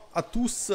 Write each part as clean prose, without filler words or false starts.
à tous.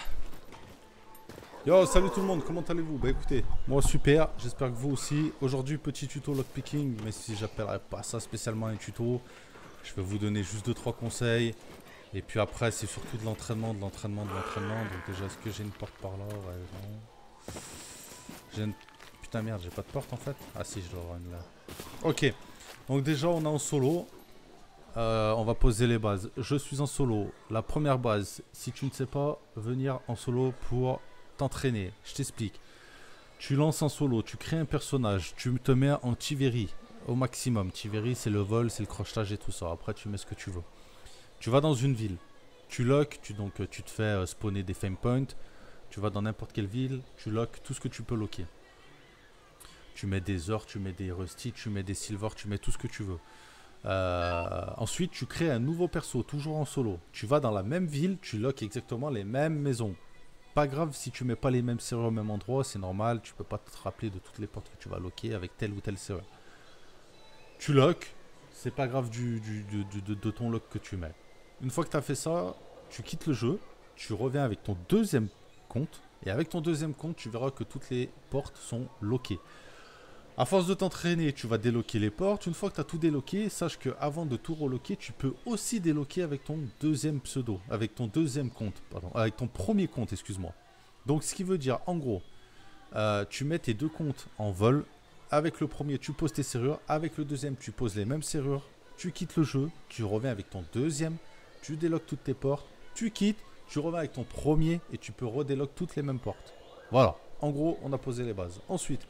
Yo, salut tout le monde, comment allez-vous? Bah écoutez, moi super, j'espère que vous aussi. Aujourd'hui, petit tuto lockpicking, mais si j'appellerais pas ça spécialement un tuto, je vais vous donner juste 2-3 conseils. Et puis après, c'est surtout de l'entraînement, de l'entraînement, de l'entraînement. Donc déjà, est-ce que j'ai une porte par là? Ouais, non. J'ai une... Putain merde, j'ai pas de porte en fait. Ah si, je dois avoir une là. Ok, donc déjà on est en solo. On va poser les bases. Je suis en solo. La première base, si tu ne sais pas venir en solo pour t'entraîner, je t'explique. Tu lances en solo, tu crées un personnage, tu te mets en Tivery au maximum. Tivery, c'est le vol, c'est le crochetage et tout ça. Après, tu mets ce que tu veux. Tu vas dans une ville, tu lock, tu te fais spawner des fame points. Tu vas dans n'importe quelle ville, tu lock tout ce que tu peux locker. Tu mets des ors, tu mets des rusty, tu mets des silver, tu mets tout ce que tu veux. Ensuite, tu crées un nouveau perso, toujours en solo. Tu vas dans la même ville, tu lock exactement les mêmes maisons. Pas grave si tu mets pas les mêmes serrures au même endroit, c'est normal. Tu peux pas te rappeler de toutes les portes que tu vas locker avec telle ou telle serrure. Tu lock, c'est pas grave de ton lock que tu mets. Une fois que tu as fait ça, tu quittes le jeu, tu reviens avec ton deuxième compte. Et avec ton deuxième compte, tu verras que toutes les portes sont lockées. À force de t'entraîner, tu vas déloquer les portes. Une fois que tu as tout déloqué, sache qu'avant de tout reloquer, tu peux aussi déloquer avec ton deuxième pseudo, avec ton deuxième compte, pardon, avec ton premier compte, excuse-moi. Donc ce qui veut dire, en gros, tu mets tes deux comptes en vol. Avec le premier, tu poses tes serrures. Avec le deuxième, tu poses les mêmes serrures. Tu quittes le jeu, tu reviens avec ton deuxième, tu déloques toutes tes portes, tu quittes, tu reviens avec ton premier et tu peux redéloquer toutes les mêmes portes. Voilà, en gros, on a posé les bases. Ensuite,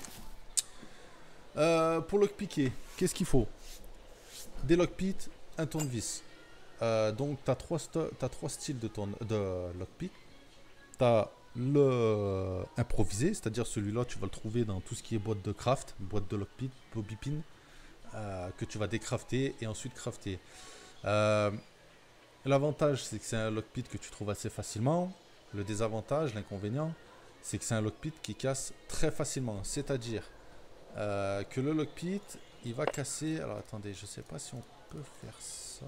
pour lockpicker, qu'est-ce qu'il faut? Des lockpits, un tournevis. Donc, tu as trois styles de lockpick. Tu as le improvisé, c'est-à-dire celui-là, tu vas le trouver dans tout ce qui est boîte de craft, boîte de lockpick, bobby pin, que tu vas décrafter et ensuite crafter. Euh, L'avantage, c'est que c'est un lockpit que tu trouves assez facilement. Le désavantage, l'inconvénient, c'est que c'est un lockpit qui casse très facilement. C'est-à-dire que le lockpit, il va casser. Alors attendez, je sais pas si on peut faire ça.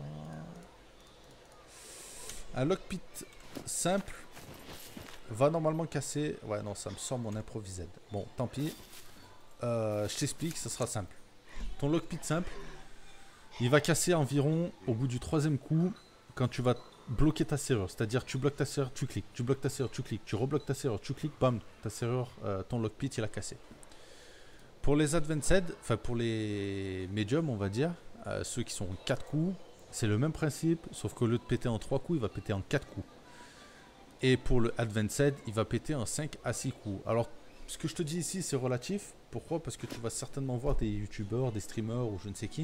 Un lockpit simple va normalement casser. Ouais, non, ça me sort mon improvised. Bon, tant pis. Je t'explique, ça sera simple. Ton lockpit simple, il va casser environ au bout du troisième coup quand tu vas bloquer ta serrure. C'est-à-dire, tu bloques ta serrure, tu cliques. Tu bloques ta serrure, tu cliques. Tu rebloques ta serrure, tu cliques. Bam, ta serrure, ton lockpit, il a cassé. Pour les advanced, enfin pour les medium, on va dire, ceux qui sont en 4 coups, c'est le même principe, sauf qu'au lieu de péter en 3 coups, il va péter en 4 coups. Et pour le advanced, il va péter en 5 à 6 coups. Alors, ce que je te dis ici, c'est relatif. Pourquoi? Parce que tu vas certainement voir des youtubeurs, des streamers ou je ne sais qui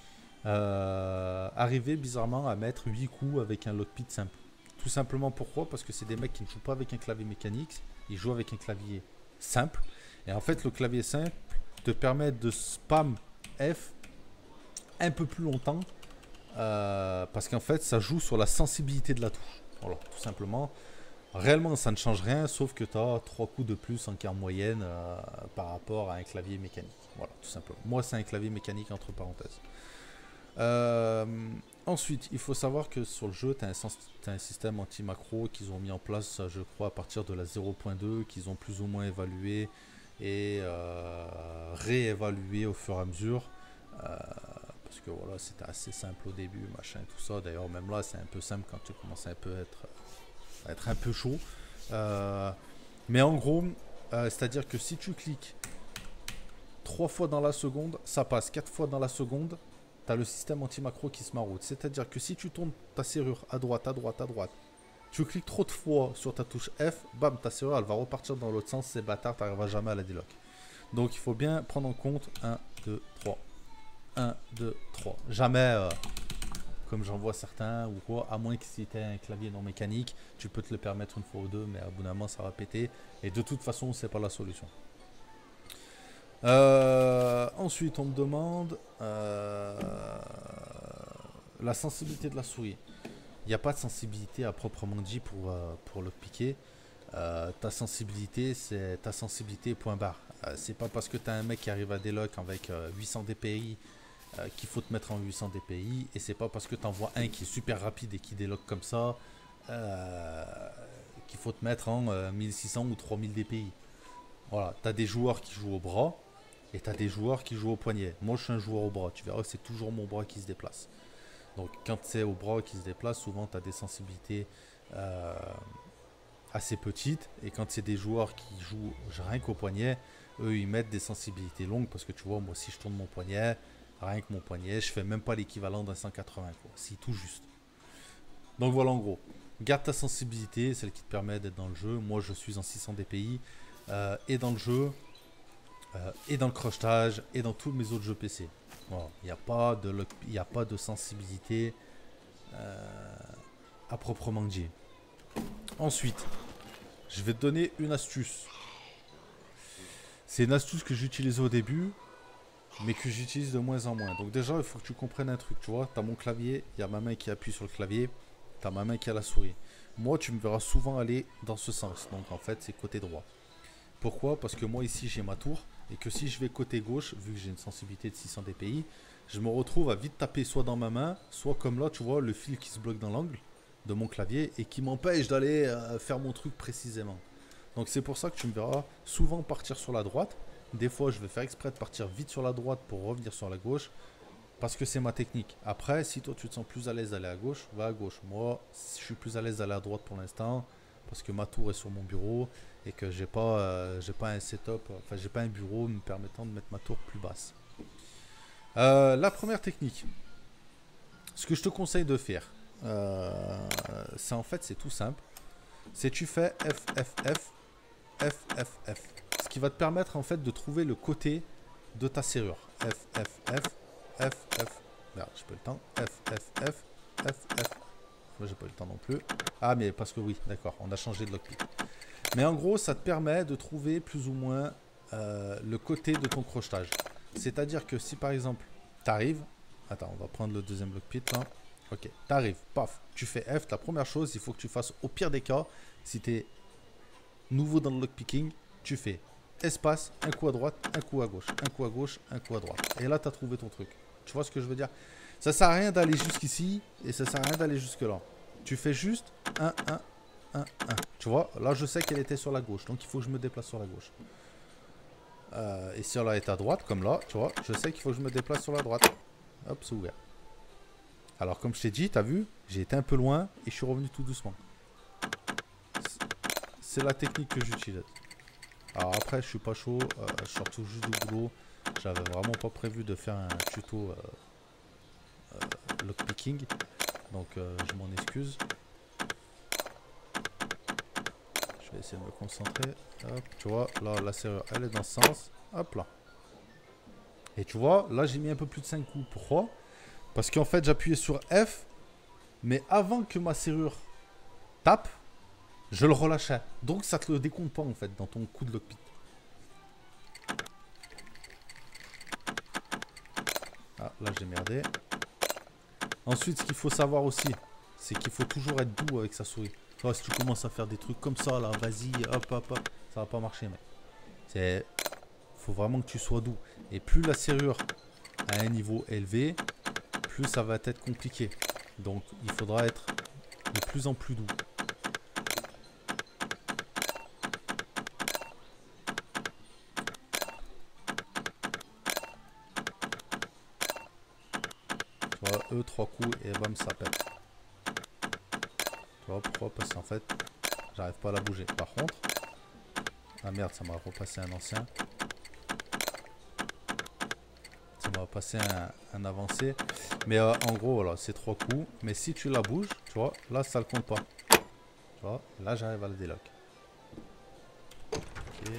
arriver bizarrement à mettre 8 coups avec un lockpit simple. Tout simplement pourquoi? Parce que c'est des mecs qui ne jouent pas avec un clavier mécanique, ils jouent avec un clavier simple. Et en fait, le clavier simple te permet de spam F un peu plus longtemps parce qu'en fait, ça joue sur la sensibilité de la touche. Voilà, tout simplement. Réellement, ça ne change rien, sauf que tu as 3 coups de plus en moyenne par rapport à un clavier mécanique. Voilà, tout simplement. Moi, c'est un clavier mécanique entre parenthèses. Ensuite, il faut savoir que sur le jeu, tu as un système anti-macro qu'ils ont mis en place, je crois, à partir de la 0.2, qu'ils ont plus ou moins évalué et réévalué au fur et à mesure. Parce que voilà, c'était assez simple au début, machin, tout ça. D'ailleurs, même là, c'est un peu simple quand tu commences à être un peu chaud. Mais en gros, c'est-à-dire que si tu cliques 3 fois dans la seconde, ça passe 4 fois dans la seconde. Tu as le système anti-macro qui se maroute. C'est-à-dire que si tu tournes ta serrure à droite, à droite, à droite, tu cliques trop de fois sur ta touche F, bam, ta serrure, elle va repartir dans l'autre sens. C'est bâtard, tu n'arriveras jamais à la délock. Donc, il faut bien prendre en compte 1, 2, 3. 1, 2, 3. Jamais, comme j'en vois certains, ou quoi, à moins que si tu as un clavier non mécanique, tu peux te le permettre une fois ou deux, mais à bout d'un moment, ça va péter. Et de toute façon, c'est pas la solution. Ensuite, on me demande la sensibilité de la souris. Il n'y a pas de sensibilité à proprement dit pour le piquer. Ta sensibilité, c'est ta sensibilité point barre. C'est pas parce que tu as un mec qui arrive à délock avec 800 dpi qu'il faut te mettre en 800 dpi. Et c'est pas parce que tu en vois un qui est super rapide et qui délock comme ça qu'il faut te mettre en 1600 ou 3000 DPI. Voilà, tu as des joueurs qui jouent au bras et tu as des joueurs qui jouent au poignet. Moi, je suis un joueur au bras. Tu verras que c'est toujours mon bras qui se déplace. Donc, quand c'est au bras qui se déplace, souvent, tu as des sensibilités assez petites. Et quand c'est des joueurs qui jouent rien qu'au poignet, eux, ils mettent des sensibilités longues. Parce que tu vois, moi, si je tourne mon poignet, rien que mon poignet, je fais même pas l'équivalent d'un 180, quoi. C'est tout juste. Donc, voilà, en gros. Garde ta sensibilité, celle qui te permet d'être dans le jeu. Moi, je suis en 600 DPI. Et dans le jeu, et dans le crochetage, et dans tous mes autres jeux PC. Voilà. Il n'y a pas de sensibilité à proprement dit. Ensuite, je vais te donner une astuce. C'est une astuce que j'utilisais au début, mais que j'utilise de moins en moins. Donc déjà, il faut que tu comprennes un truc, tu vois. Tu as mon clavier, il y a ma main qui appuie sur le clavier, tu as ma main qui a la souris. Moi, tu me verras souvent aller dans ce sens. Donc en fait, c'est côté droit. Pourquoi? Parce que moi ici j'ai ma tour et que si je vais côté gauche, vu que j'ai une sensibilité de 600 dpi, je me retrouve à vite taper soit dans ma main, soit comme là tu vois le fil qui se bloque dans l'angle de mon clavier et qui m'empêche d'aller faire mon truc précisément. Donc c'est pour ça que tu me verras souvent partir sur la droite. Des fois je vais faire exprès de partir vite sur la droite pour revenir sur la gauche parce que c'est ma technique. Après si toi tu te sens plus à l'aise d'aller à gauche, va à gauche. Moi je suis plus à l'aise d'aller à droite pour l'instant parce que ma tour est sur mon bureau et que j'ai pas un setup, enfin j'ai pas un bureau me permettant de mettre ma tour plus basse. La première technique, ce que je te conseille de faire, c'est en fait c'est tout simple, c'est tu fais F F F F F F, ce qui va te permettre en fait de trouver le côté de ta serrure. F F F F F, merde j'ai pas eu le temps, F F F F F. Moi j'ai pas eu le temps non plus. Ah mais parce que oui, d'accord, on a changé de lockpick. Mais en gros, ça te permet de trouver plus ou moins le côté de ton crochetage. C'est-à-dire que si par exemple, tu arrives... Attends, on va prendre le deuxième lockpick là. Ok, tu arrives, paf, tu fais F. La première chose, il faut que tu fasses, au pire des cas, si tu es nouveau dans le lockpicking, tu fais espace, un coup à droite, un coup à gauche, un coup à gauche, un coup à droite. Et là, tu as trouvé ton truc. Tu vois ce que je veux dire? Ça sert à rien d'aller jusqu'ici et ça sert à rien d'aller jusque là. Tu fais juste 1, 1, 1, 1. Tu vois, là je sais qu'elle était sur la gauche, donc il faut que je me déplace sur la gauche. Et si elle est à droite, comme là, tu vois, je sais qu'il faut que je me déplace sur la droite. Hop, c'est ouvert. Alors comme je t'ai dit, t'as vu, j'ai été un peu loin et je suis revenu tout doucement. C'est la technique que j'utilise. Alors après, je suis pas chaud, je sors tout juste du boulot. J'avais vraiment pas prévu de faire un tuto lockpicking, donc je m'en excuse. Je vais essayer de me concentrer. Hop, tu vois, là la serrure elle est dans ce sens. Hop là. Et tu vois, là j'ai mis un peu plus de 5 coups. Pourquoi? Parce qu'en fait j'appuyais sur F, mais avant que ma serrure tape, je le relâchais. Donc ça te le décompte pas en fait dans ton coup de lockpick. Ah, là j'ai merdé. Ensuite, ce qu'il faut savoir aussi, c'est qu'il faut toujours être doux avec sa souris. Tu vois, si tu commences à faire des trucs comme ça, là, vas-y, hop, hop, hop, ça va pas marcher, mec. C'est... faut vraiment que tu sois doux. Et plus la serrure a un niveau élevé, plus ça va être compliqué. Donc, il faudra être de plus en plus doux. Tu vois, eux, 3 coups et bam, ça pète. Tu vois pourquoi? Parce qu'en fait, j'arrive pas à la bouger. Par contre... ah merde, ça m'a repassé un ancien. Ça m'a passé un avancé. Mais en gros, voilà, c'est 3 coups. Mais si tu la bouges, tu vois, là, ça le compte pas. Tu vois, là, j'arrive à le délock. Ok.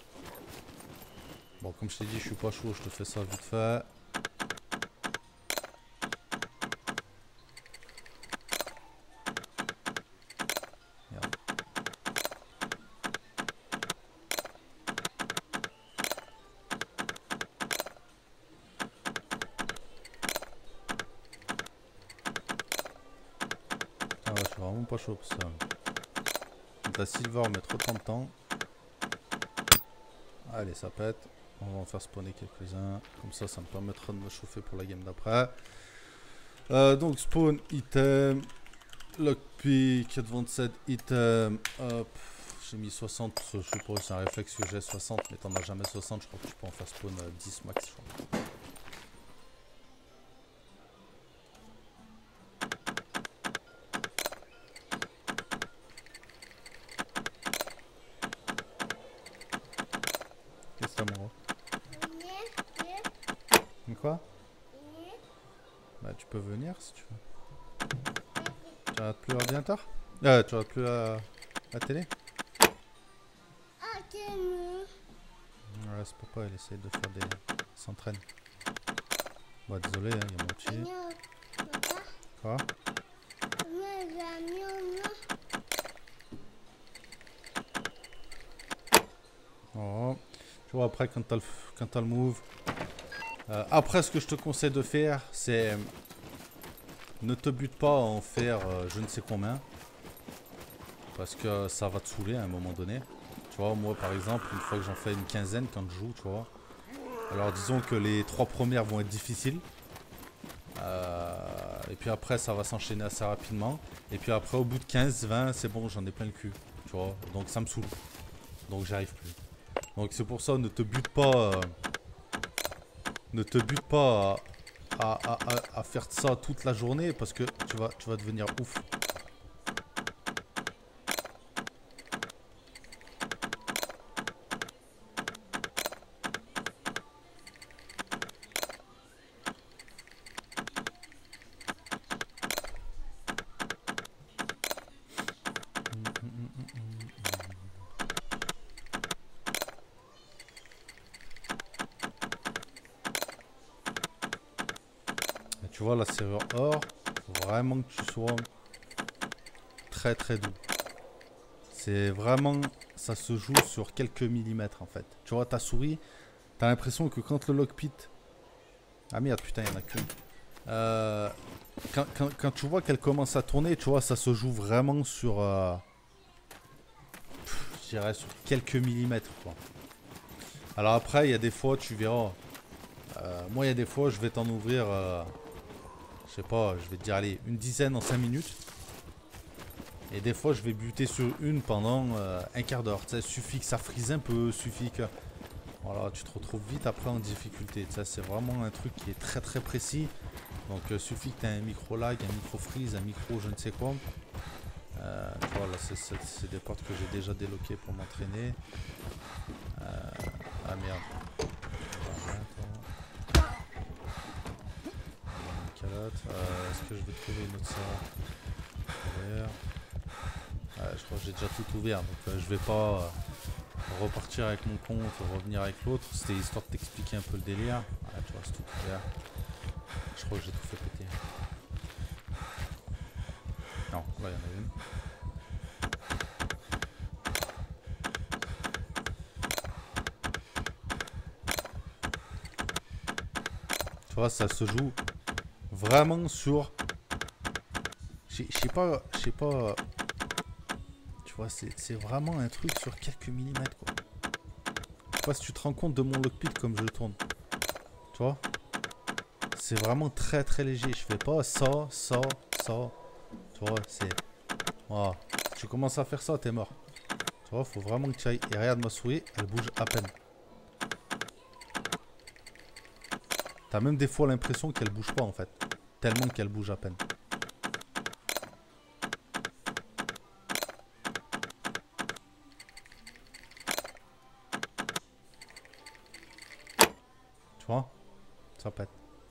Bon, comme je t'ai dit, je suis pas chaud, je te fais ça vite fait. Merde. Ah ouais, je suis vraiment pas chaud pour ça. La silver met trop de temps. Allez, ça pète. On va en faire spawner quelques-uns. Comme ça me permettra de me chauffer pour la game d'après. Donc, spawn, item. Lockpick, advanced item. Hop. J'ai mis 60. Je suppose c'est un réflexe que j'ai 60. Mais t'en as jamais 60. Je crois que tu peux en faire spawn 10 max. Je crois. Qu'est-ce que ça, mon gars? Quoi? Bah, tu peux venir si tu veux. Tu regardes plus l'ordinateur? Tu regardes plus la télé? Ouais, c'est pourquoi elle essaie de faire des... s'entraîne. Bah, désolé, il y a mon petit. Quoi? Oh. Tu vois, après, quand t'as le move. Après, ce que je te conseille de faire, c'est... ne te bute pas à en faire je ne sais combien. Parce que ça va te saouler à un moment donné. Tu vois, moi, par exemple, une fois que j'en fais une quinzaine quand je joue, tu vois. Alors, disons que les 3 premières vont être difficiles. Et puis après, ça va s'enchaîner assez rapidement. Et puis après, au bout de 15-20, c'est bon, j'en ai plein le cul. Tu vois, donc ça me saoule. Donc, j'arrive plus. Donc, c'est pour ça, ne te bute pas... ne te bute pas à faire ça toute la journée parce que tu vas devenir ouf. Et tu vois la serrure or, faut vraiment que tu sois très très doux. C'est vraiment, ça se joue sur quelques millimètres en fait. Tu vois ta souris, t'as l'impression que quand le lockpit... Ah merde, putain, il y en a qu'une. Quand tu vois qu'elle commence à tourner, tu vois, ça se joue vraiment sur... je dirais sur quelques millimètres, quoi. Alors après, il y a des fois, tu verras... moi, il y a des fois, je vais t'en ouvrir... je sais pas, je vais te dire, allez, une dizaine en 5 minutes. Et des fois, je vais buter sur une pendant un quart d'heure. Tu sais, suffit que ça frise un peu, suffit que... Voilà, tu te retrouves vite après en difficulté. Ça, c'est vraiment un truc qui est très très précis. Donc, suffit que tu aies un micro lag, un micro freeze, un micro je ne sais quoi. Voilà, c'est des portes que j'ai déjà débloquées pour m'entraîner. Ah merde. Est-ce que je vais trouver une autre serrure? Je crois que j'ai déjà tout ouvert. Donc, je vais pas repartir avec mon compte, revenir avec l'autre. C'était histoire de t'expliquer un peu le délire. Tu vois, c'est tout ouvert. Je crois que j'ai tout fait péter. Non, là il y en a une. Tu vois, ça se joue vraiment sur... Je sais pas... Tu vois, c'est vraiment un truc sur quelques millimètres, quoi. Je sais pas si tu te rends compte de mon lockpick comme je le tourne. Tu vois? C'est vraiment très très léger. Je fais pas ça, ça, ça. Tu vois, c'est... Voilà. Si tu commences à faire ça, t'es mort. Tu vois, faut vraiment que tu ailles... Et regarde ma souris, elle bouge à peine. T'as même des fois l'impression qu'elle bouge pas en fait. Tellement qu'elle bouge à peine. Tu vois? Ça pète.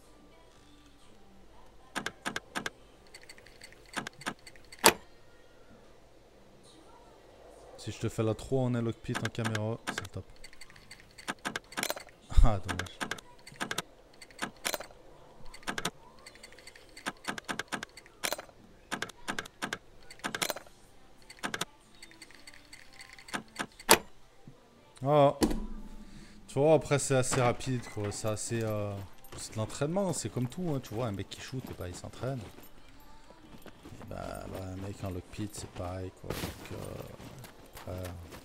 Si je te fais la 3 en un lockpit en caméra, c'est le top. Ah, dommage. Ah. Tu vois, après c'est assez rapide quoi. C'est assez... c'est de l'entraînement, c'est comme tout. Hein. Tu vois, un mec qui shoot, et bah, il s'entraîne. Bah, un mec en lockpit, c'est pareil quoi. Donc, après...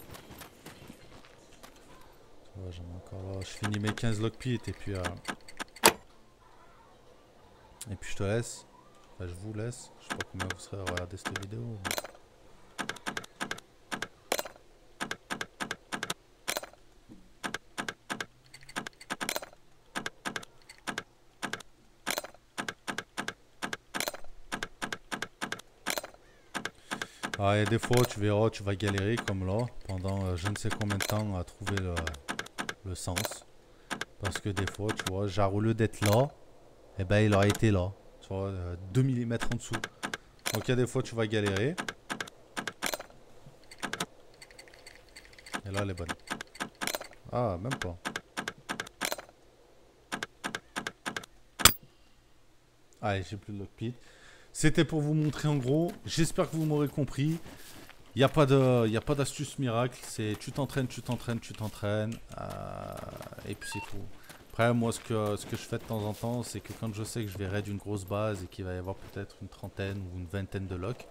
Tu vois, j'en ai encore là. Je finis mes 15 lockpits et puis... et puis je te laisse. Bah, je vous laisse. Je sais pas combien vous serez à regarder cette vidéo. Ah, et des fois, tu verras, tu vas galérer comme là, pendant je ne sais combien de temps à trouver le sens. Parce que des fois, tu vois, genre au lieu d'être là, eh ben il aurait été là. Tu vois, 2 millimètres en dessous. Donc il y a des fois, tu vas galérer. Et là, elle est bonne. Ah, même pas. Allez, j'ai plus de lockpick. C'était pour vous montrer en gros. J'espère que vous m'aurez compris. Il n'y a pas d'astuce miracle. C'est tu t'entraînes, tu t'entraînes, tu t'entraînes. Et puis c'est tout. Après, moi, ce que je fais de temps en temps, c'est que quand je sais que je vais raid une grosse base et qu'il va y avoir peut-être une trentaine ou une vingtaine de locks,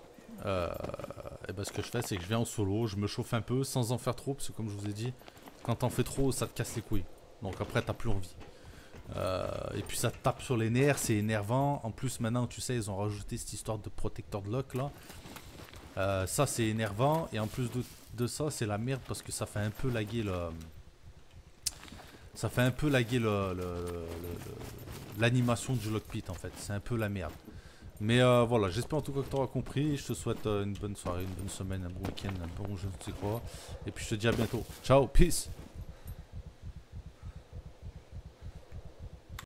et ben ce que je fais, c'est que je viens en solo, je me chauffe un peu sans en faire trop, parce que comme je vous ai dit, quand t'en fais trop, ça te casse les couilles. Donc après, t'as plus envie. Et puis ça te tape sur les nerfs, c'est énervant. En plus, maintenant, tu sais, ils ont rajouté cette histoire de protecteur de lock là. Ça, c'est énervant. Et en plus de ça, c'est la merde parce que ça fait un peu laguer le. Ça fait un peu laguer l'animation du lockpit en fait. C'est un peu la merde. Mais voilà, j'espère en tout cas que tu auras compris. Je te souhaite une bonne soirée, une bonne semaine, un bon week-end, un bon je ne sais quoi. Et puis je te dis à bientôt. Ciao, peace.